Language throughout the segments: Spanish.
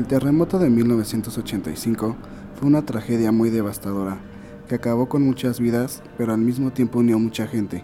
El terremoto de 1985 fue una tragedia muy devastadora, que acabó con muchas vidas, pero al mismo tiempo unió a mucha gente.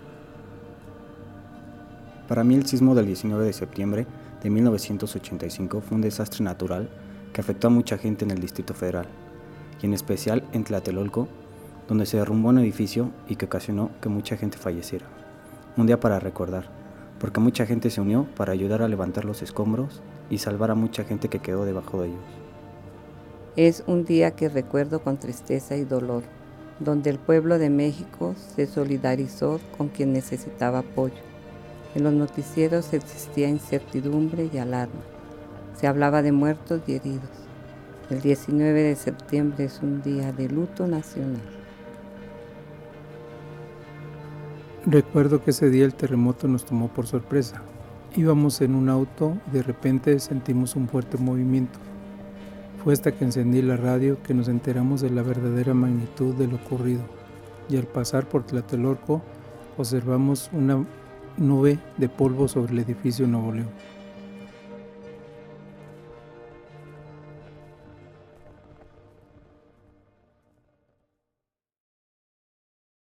Para mí el sismo del 19 de septiembre de 1985 fue un desastre natural que afectó a mucha gente en el Distrito Federal, y en especial en Tlatelolco, donde se derrumbó un edificio y que ocasionó que mucha gente falleciera. Un día para recordar, porque mucha gente se unió para ayudar a levantar los escombros y salvar a mucha gente que quedó debajo de ellos. Es un día que recuerdo con tristeza y dolor, donde el pueblo de México se solidarizó con quien necesitaba apoyo. En los noticieros existía incertidumbre y alarma. Se hablaba de muertos y heridos. El 19 de septiembre es un día de luto nacional. Recuerdo que ese día el terremoto nos tomó por sorpresa. Íbamos en un auto y de repente sentimos un fuerte movimiento. Fue hasta que encendí la radio que nos enteramos de la verdadera magnitud de lo ocurrido. Y al pasar por Tlatelolco observamos una nube de polvo sobre el edificio Nuevo León.